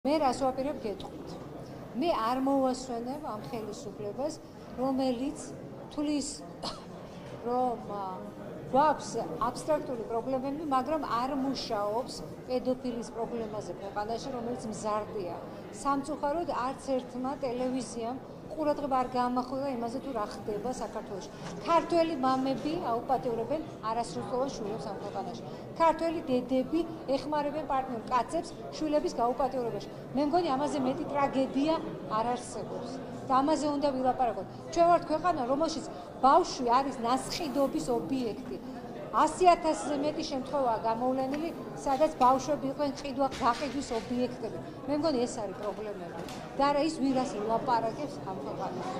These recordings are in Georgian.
მე რას ვაპირებ გეტყვით. მე არ მოვასვენებ ამ ხელისუფლებას, რომელიც თulis რომ გვაქვს აბსტრაქტული პრობლემები, მაგრამ არ მუშაობს პედოფილის პრობლემაზე ქვეყანაში, რომელიც მზარდია. სამწუხაროდ არც ერთმა ტელევიზიამ ყურადღება არ გაამახვილა იმაზე თუ რა ხდება საქართველოში. ქართველი მამები აუპატიურებენ არასრულწლოვან შვილებს ამ ქვეყანაში. ქართველი დედები ეხმარებენ პარტნიორ კაცებს შვილების გაუპატიურებაში. მე მგონი ამაზე მეტი ტრაგედია არ არსებობს. და ამაზე უნდა ვილაპარაკოთ. ჩვენ ვართ ქვეყანა, რომელშიც ბავშვი არის ნასყიდობის ობიექტი. 100,000-ზე მეტი შემთხვევაა გამოვლენილი, სადაც ბავშვები იყვნენ გაყიდვის ობიექტები. მე მგონი ეს არის პრობლემები. და არა ის, ვირას ილაპარაკებს ამ ქვეყანაში.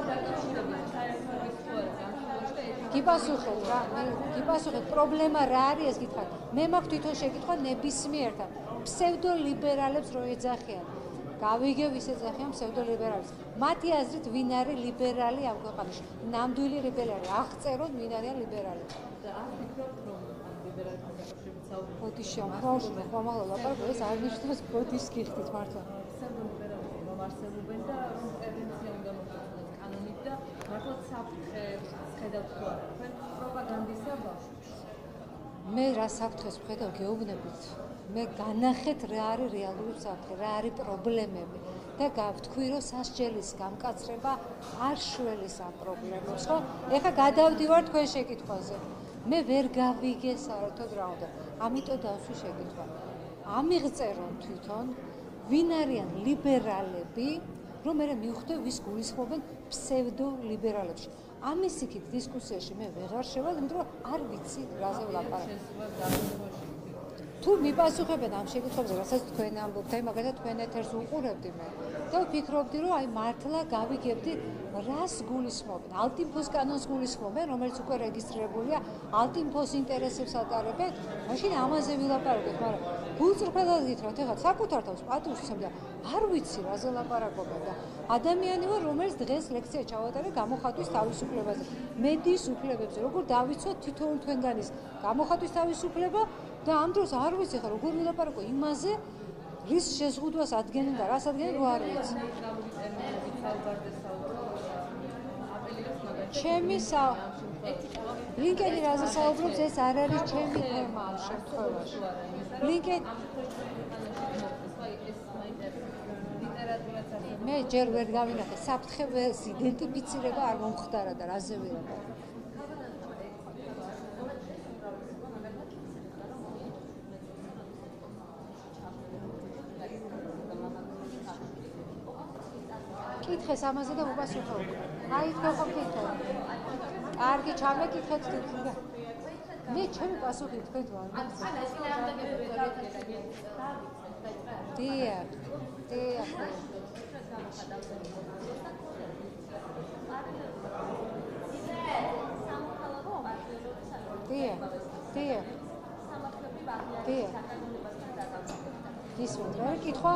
გიპასუხეთ რა, გიპასუხეთ, პრობლემა რა არის ეს გითხრათ. მე მაქვს თვითონ შეკითხვა ნებისმიერთან. ფსევდოლიბერალებს რო ეძახიან. გავიგებ ის ეძახიან ფსევდოლიბერალებს. მათი აზრით ვინ არის ლიბერალი ამ ქვეყანაში? ნამდვილი ლიბერალი. აღწეროთ ვინ არიან ლიბერალები. ბოდიში ხომ ლაპარაკობ ეს არ ნიშნავს ბოდიშს გიხდით მართლა. რომ არსებობენ და ინტერვენცია უნდა მოხდეს კანონით და მართლა საფრთხეს ხედავთ თუ არა თქვენ პროპაგანდისა ბავშვებს. მე რა საფრთხეს ვხედავ გეუბნებით. მე განახეთ რა არის რეალური საფრთხე, რა არის პრობლემები და გავთქვი რომ სასჯელის გამკაცრება არ შველის ამ პრობლემებს, ხო? ეხლა გადავდივარ თქვენ შეკითხვაზე. მე ვერ გავიგე საერთოდ რა უნდა. ამიტომ დავსვი შეკითხვა. ამიღწერონ თვითონ ვინ არიან ლიბერალები, რომ მე მივხვდე ვის გულისხმობენ ფსევდოლიბერალებში. ამის იქით დისკუსიაში მე ვეღარ შევალ, იმიტომ რომ არ ვიცი რაზე ვლაპარაკობ. თუ მიპასუხებენ ამ შეკითხვებზე, რასაც თქვენ ამბობთ, აი მაგალითად თქვენ ეთერს უყურებდი მე და ვფიქრობდი, რომ აი მართლა გავიგებდი რას გულისხმობენ. ალტიმფოს კანონს გულისხმობენ, რომელიც უკვე რეგისტრირებულია, ალტიმფოს ინტერესებს ატარებენ, მაშინ ამაზე ვილაპარაკოთ, მაგრამ გულწრფელად გითხრათ, ეხლა საკუთარ თავს პატივს ვცემ და არ ვიცი რაზე ლაპარაკობენ და ადამიანი ვარ, რომელიც დღეს ლექცია ჩავატარე გამოხატვის თავისუფლებაზე, მედიის უფლებებზე, როგორ დავიცვათ თითოეულ თქვენგანის გამოხატვის თავისუფლება და ამ დროს არ ვიცი ხა როგორ ვილაპარაკო იმაზე, რის შეზღუდვას ადგენენ და რას ადგენენ, რო არ ვიცი. ჩემი ბლინკენი რაზე საუბრობს, ეს არ არის ჩემი თემა ამ შემთხვევაში. ბლინკენი მე ჯერ ვერ გავინახე საფრთხეს იდენტიფიცირება არ მომხდარა და რაზე ვილაპარაკო. კითხეს ამაზე და უპასუხო. აი თქვენ ხო კითხეთ. კარგი, ჩამეკითხეთ თქვენ. მე ჩემი პასუხი თქვენ ვარ. დიახ. დიახ. დიახ. დიახ. დიახ. ისმენთ რა კითხვა?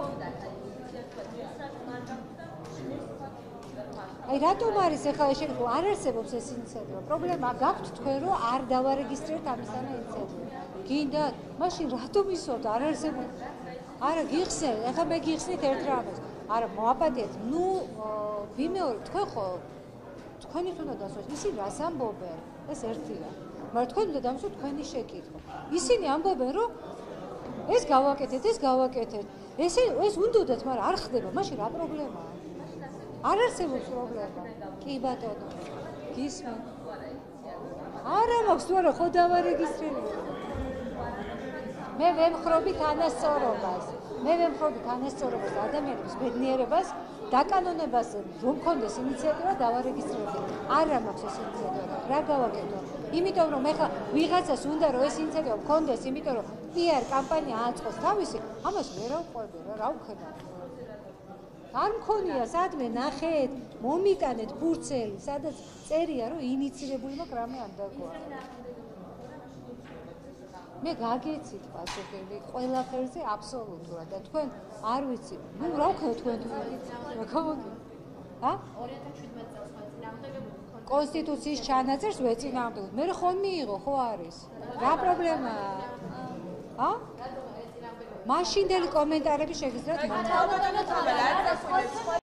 აი რატომ არის ახლა შეკითხვა? არ არსებობს ეს ინიციატივა. პრობლემა გაქვთ თქვენ რომ არ დავარეგისტრირეთ ამისანა ინიციატივა. გინდათ? მაშინ რატომ ისვავთ? არ არსებობს. არა გიხსენ, ახლა მე გიხსნით ერთ რამეს. არა მოაპატიეთ. ნუ ვიმეორე თქვენ ხო თქვენით უნდა დასვათ. ისინი რას ამბობენ? ეს ერთია. მაგრამ თქვენ უნდა დამსვათ თქვენი შეკითხვა. ისინი ამბობენ რომ ეს გავაკეთეთ, ეს გავაკეთეთ. ეს უნდათ, მაგრამ არ ხდება. მაშინ რა პრობლემაა? არ არსებობს პრობლემა. კი ბატონო. გისმენ. არა მაქვს თუ არა ხო დავარეგისტრირე. მე ვემხრობი თანასწორობას. მე ვემხრობი თანასწორობას ადამიანების ბედნიერებას, დაკანონებას, რომ მქონდეს ინიციატივა დავარეგისტრირებდი. არა მაქვს ეს ინიციატივა. რა გავაკეთო? იმიტომ რომ ეხლა ვიღაცას უნდა რომ ეს ინიციატივა მქონდეს, იმიტომ რომ PR კამპანია აწყოს თავისი, ამას ვერ ავყვები რა ვქნა. არ მქონია სადმე ნახეთ, მომიტანეთ ფურცელი, სადაც წერია რომ ინიცირებული მაქვს რამე არ დაგვა. მე გაგეცით პასუხები ყველაფერზე აბსოლუტურად და თქვენ არ ვიცი. ნუ რა ვქნა თქვენ თუ რა გავაკეთე? ა? 2017 წელს ხო წინააღმდეგებული კონსტიტუციის ჩანაწერს ვეწინააღმდეგოთ. მე ხომ მიიღო, ხო არის? რა პრობლემაა? ა? მაშინდელი კომენტარები შეგიძლიათ ალბათ